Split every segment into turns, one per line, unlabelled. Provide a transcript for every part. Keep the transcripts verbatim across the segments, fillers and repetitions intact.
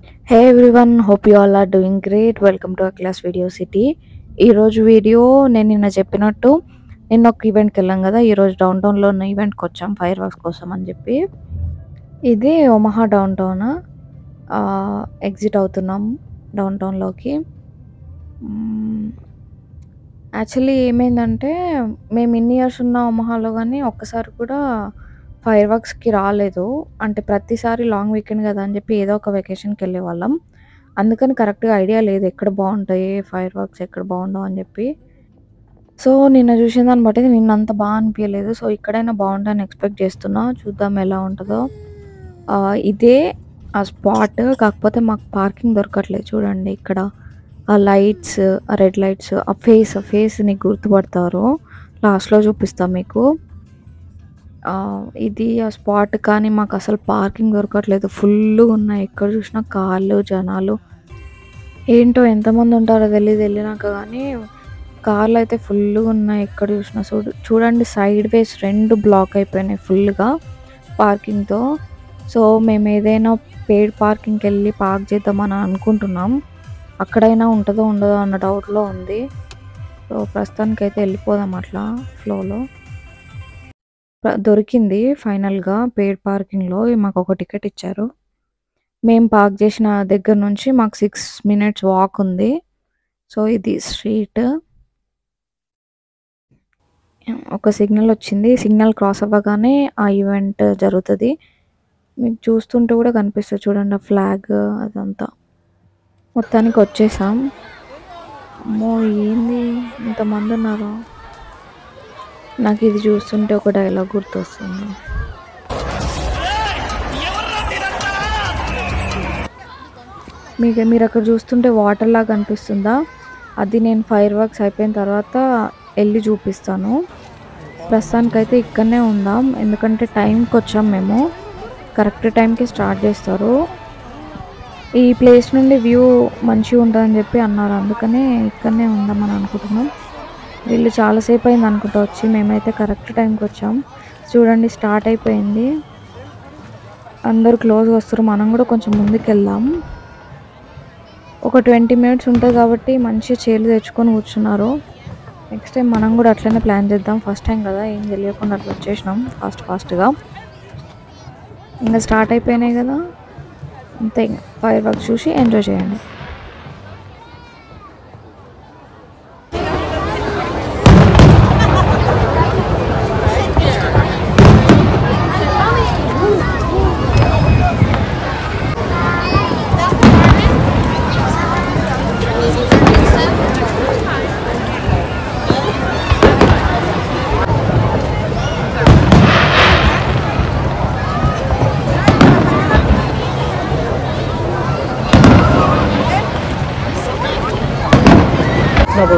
Hey everyone, hope you all are doing great. Welcome to our class video city. ఈ రోజు video నేను నిన్న చెప్పినట్టు నిన్న ఒక ఈవెంట్కి వెళ్ళాం కదా. ఈరోజు డౌన్ టౌన్లో ఉన్న ఈవెంట్కి వచ్చాం ఫైర్ వర్క్స్ కోసం అని చెప్పి. ఇది ఒమహా డౌన్ టౌన్. ఎగ్జిట్ అవుతున్నాం డౌన్ టౌన్లోకి. యాక్చువల్లీ ఏమైందంటే మేము ఇన్ని ఇయర్స్ ఉన్న ఒమహాలో కానీ ఒక్కసారి కూడా ఫైర్ వర్క్స్‌కి రాలేదు. అంటే ప్రతిసారి లాంగ్ వీకెండ్ కదా అని చెప్పి ఏదో ఒక వెకేషన్‌కి వెళ్ళేవాళ్ళం. అందుకని కరెక్ట్‌గా ఐడియా లేదు ఎక్కడ బావుంటాయి, ఫైర్ వర్క్స్ ఎక్కడ బావుండవు అని చెప్పి. సో, నిన్న చూసిన దాన్ని బట్టి నిన్న అంత బా అనిపియలేదు. సో, ఇక్కడైనా బావుంటాయని ఎక్స్‌పెక్ట్ చేస్తున్నా. చూద్దాం ఎలా ఉంటదో. ఆహ్, ఇదే ఆ స్పాట్. కాకపోతే మాకు పార్కింగ్ దొరకట్లేదు చూడండి ఇక్కడ. ఆ లైట్స్, ఆ రెడ్ లైట్స్, ఆ ఫేస్ ఫేస్‌ని గుర్తుపడతారు. లాస్ట్‌లో చూపిస్తా మీకు. ఆహ్, ఇది ఆ స్పాట్ కానీ మాకసలు పార్కింగ్ దొరకట్లేదు. ఫుల్లుగున్నాయి. ఎక్కడ చూసినా కార్లు, జనాలు. ఏంటో ఎంతమందుంటారో తెలీదు ఎళ్ళినాక గానీ, కార్లయితే ఫుల్లుగున్నాయి ఎక్కడ చూసినా. చూడు చూడండి సైడ్ వేస్ రెండు బ్లాక్ అయిపోయినాయి ఫుల్లుగా పార్కింగ్‌తో. సో, మేమేదైనా పెయిడ్ పార్కింగ్‌కెళ్ళి పార్క్ చేద్దామని అనుకుంటున్నాం. అక్కడైనా ఉంటదో, ఉండదో అన్న డౌట్‌లో ఉంది. సో, ప్రస్తుతానికైతే ఎళ్ళిపోదాం అట్లా ఫ్లోలో. ప దొరికింది ఫైనల్‌గా పెయిడ్ పార్కింగ్‌లో. మాకొక టికెట్ ఇచ్చారు. మేము పార్క్ చేసిన దగ్గర నుంచి మాకు సిక్స్ మినిట్స్ వాక్ ఉంది. సో, ఇది స్ట్రీట్. ఒక సిగ్నల్ వచ్చింది. సిగ్నల్ క్రాస్ అవ్వగానే ఆ ఈవెంట్ జరుగుతది. మీకు చూస్తుంటే కూడా కనిపిస్తది చూడండి ఆ ఫ్లాగ్ అదంతా. మొత్తానికి వచ్చేసాం. అమ్మో! ఏంది ఇంతమందున్నారు. నాకిది చూస్తుంటే ఒక డైలాగ్ గుర్తొస్తుంది. మీకు మీరక్కడ చూస్తుంటే వాటర్ లాగా కనిపిస్తుందా? అది నేను ఫైర్ వర్క్స్ అయిపోయిన తర్వాత ఎళ్ళి చూపిస్తాను. ప్రస్తుతానికైతే ఇక్కడనే ఉందాం. ఎందుకంటే టైంకొచ్చాం మేము. కరెక్ట్ టైంకి స్టార్ట్ చేస్తారు. ఈ ప్లేస్ నుండి వ్యూ మంచిగుంటదని చెప్పి అన్నారు. అందుకనే ఇక్కడనే ఉందామని అనుకుంటున్నాం. వీళ్ళు చాలా సేపు అయింది అనుకుంటా వచ్చి. మేమైతే కరెక్ట్ టైంకొచ్చాం. చూడండి స్టార్ట్ అయిపోయింది. అందరూ క్లోజ్‌గా వస్తుర్రు. మనం కూడా కొంచెం ముందుకెళ్దాం. ఒక ట్వంటీ మినిట్స్ ఉంటది కాబట్టి మంచిగా చైర్లు తెచ్చుకొని కూర్చున్నారు. నెక్స్ట్ టైం మనం కూడా అట్లనే ప్లాన్ చేద్దాం. ఫస్ట్ టైం కదా ఏం తెలియకుండా అట్లా వచ్చేసినాం ఫాస్ట్ ఫాస్ట్‌గా. ఇంకా స్టార్ట్ అయిపోయినాయి కదా. అంతే ఇంక ఫైర్ వర్క్స్ చూసి ఎంజాయ్ చేయండి.
Double.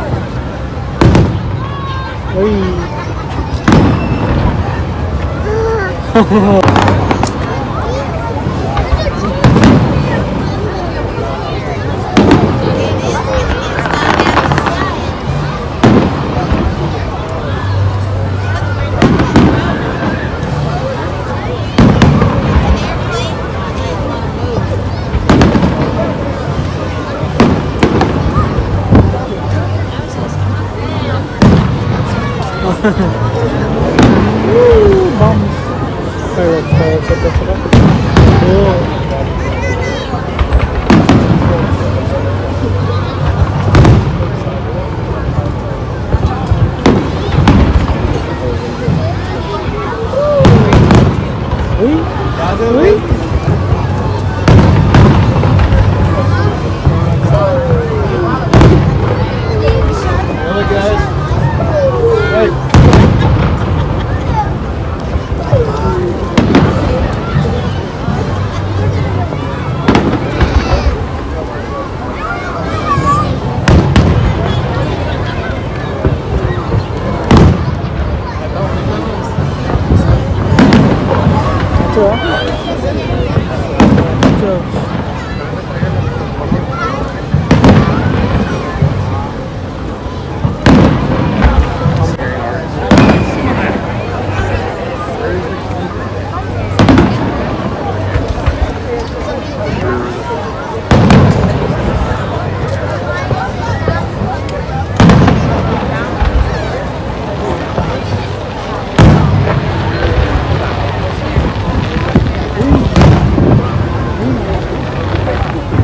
Bombs. Fireworks, fireworks, et cetera. Oh. Oui. Oui. Hello guys. Hey.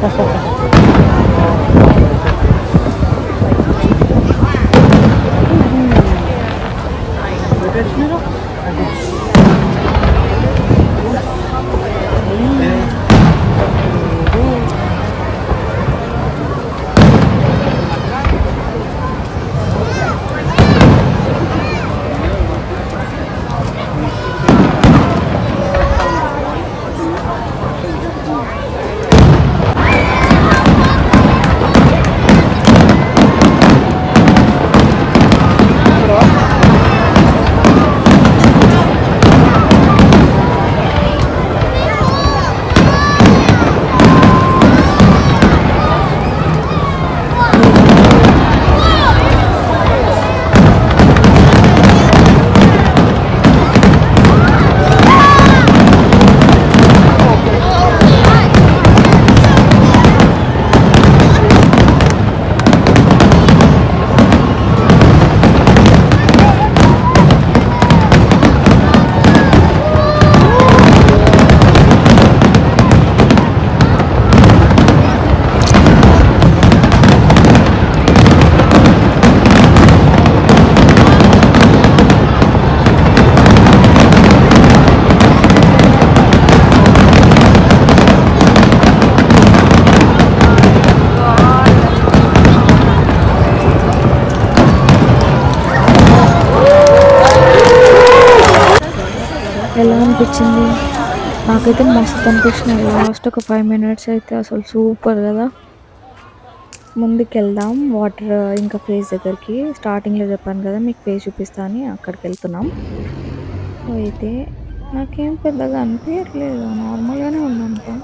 ఎలా అనిపించింది? నాకైతే మస్తు అనిపించినాయి. లాస్ట్ ఒక ఫైవ్ మినిట్స్ అయితే అసలు సూపర్ కదా. ముందుకెళ్దాం వాటర్ ఇంకా ఫేస్ దగ్గరికి. స్టార్టింగ్లో చెప్పాను కదా మీకు ఫేస్ చూపిస్తా అని, అక్కడికి వెళ్తున్నాం. సో అయితే నాకేం పెద్దగా అనిపించట్లేదు, నార్మల్గానే ఉందంతా.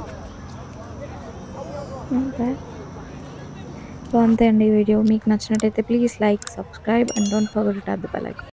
అంతే. సో అంతే అండి వీడియో. మీకు నచ్చినట్టయితే please like, subscribe and don't forget to tap the bell icon.